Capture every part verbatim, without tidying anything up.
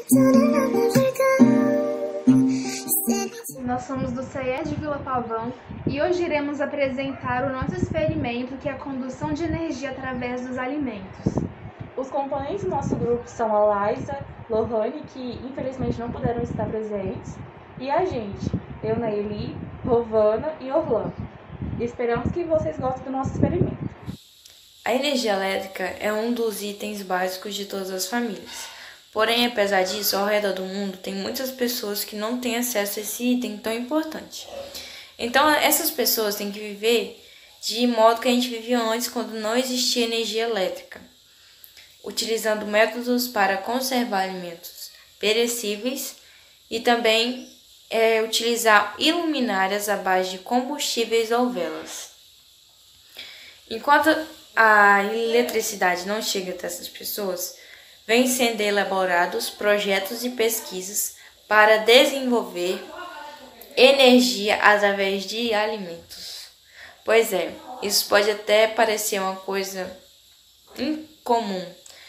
Nós somos do C E E de Vila Pavão e hoje iremos apresentar o nosso experimento, que é a condução de energia através dos alimentos. Os componentes do nosso grupo são a Laísa, Lohane, que infelizmente não puderam estar presentes, e a gente, eu, Naeli, Rovana e Orlando. E esperamos que vocês gostem do nosso experimento. A energia elétrica é um dos itens básicos de todas as famílias. Porém, apesar disso, ao redor do mundo tem muitas pessoas que não têm acesso a esse item tão importante. Então, essas pessoas têm que viver de modo que a gente vivia antes, quando não existia energia elétrica, utilizando métodos para conservar alimentos perecíveis e também é, utilizar iluminárias à base de combustíveis ou velas. Enquanto a eletricidade não chega até essas pessoas, vêm sendo elaborados projetos e pesquisas para desenvolver energia através de alimentos. Pois é, isso pode até parecer uma coisa incomum,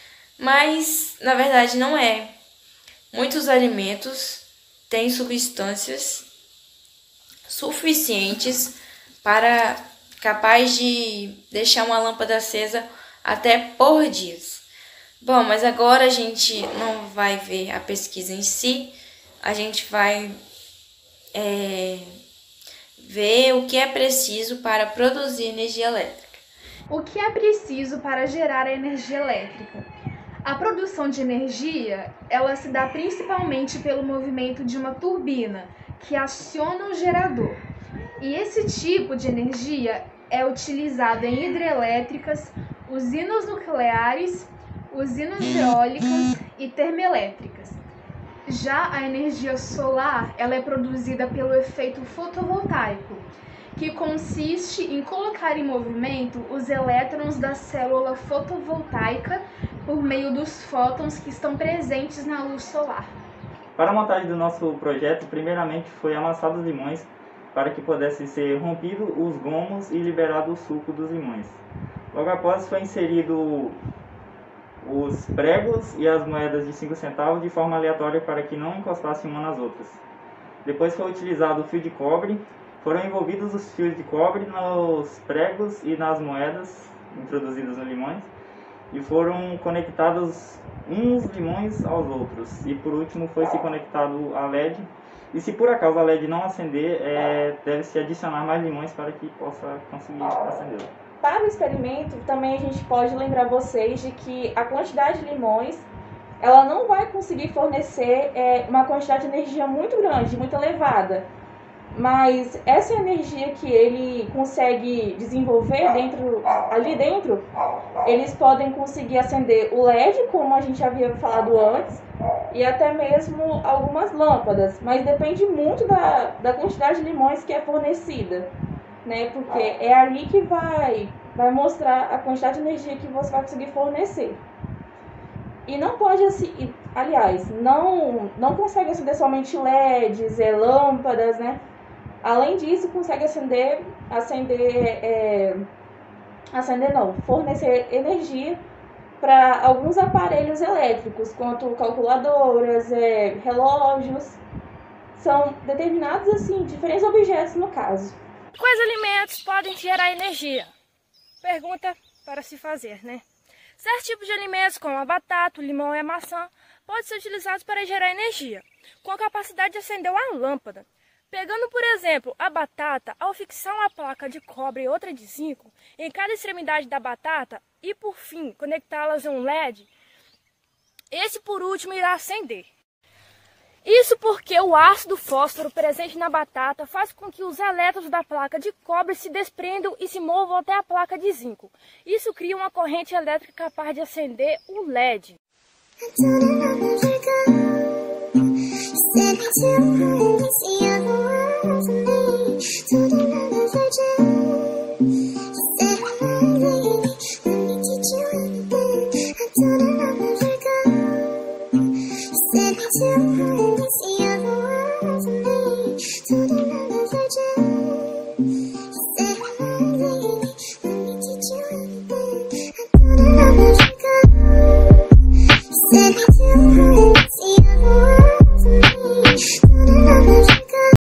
mas na verdade não é. Muitos alimentos têm substâncias suficientes para capaz de deixar uma lâmpada acesa até por dias. Bom, mas agora a gente não vai ver a pesquisa em si, a gente vai é, ver o que é preciso para produzir energia elétrica. O que é preciso para gerar a energia elétrica? A produção de energia, ela se dá principalmente pelo movimento de uma turbina, que aciona o gerador. E esse tipo de energia é utilizado em hidrelétricas, usinas nucleares, usinas eólicas e termoelétricas. Já a energia solar, ela é produzida pelo efeito fotovoltaico, que consiste em colocar em movimento os elétrons da célula fotovoltaica por meio dos fótons que estão presentes na luz solar. Para a montagem do nosso projeto, primeiramente foi amassado os limões para que pudesse ser rompido os gomos e liberado o suco dos limões. Logo após foi inserido os pregos e as moedas de cinco centavos de forma aleatória para que não encostassem uma nas outras. Depois foi utilizado o fio de cobre, foram envolvidos os fios de cobre nos pregos e nas moedas introduzidas nos limões e foram conectados uns limões aos outros. E por último foi se conectado a L E D. E se por acaso a L E D não acender, é, deve-se adicionar mais limões para que possa conseguir acendê-la. Para o experimento, também a gente pode lembrar vocês de que a quantidade de limões, ela não vai conseguir fornecer é, uma quantidade de energia muito grande, muito elevada. Mas essa energia que ele consegue desenvolver dentro, ali dentro, eles podem conseguir acender o L E D, como a gente já havia falado antes, e até mesmo algumas lâmpadas, mas depende muito da, da quantidade de limões que é fornecida, né? Porque é ali que vai, vai mostrar a quantidade de energia que você vai conseguir fornecer. E não pode, assim, aliás, não, não consegue acender somente L E Ds, é, lâmpadas, né? Além disso, consegue acender, acender, é, acender não, fornecer energia para alguns aparelhos elétricos, quanto calculadoras, é, relógios. São determinados, assim, diferentes objetos no caso. Quais alimentos podem gerar energia? Pergunta para se fazer, né? Certos tipos de alimentos, como a batata, o limão e a maçã, podem ser utilizados para gerar energia, com a capacidade de acender uma lâmpada. Pegando, por exemplo, a batata, ao fixar uma placa de cobre e outra de zinco em cada extremidade da batata e, por fim, conectá-las a um L E D, esse, por último, irá acender. Isso porque o ácido fósforo presente na batata faz com que os elétrons da placa de cobre se desprendam e se movam até a placa de zinco. Isso cria uma corrente elétrica capaz de acender o L E D. Said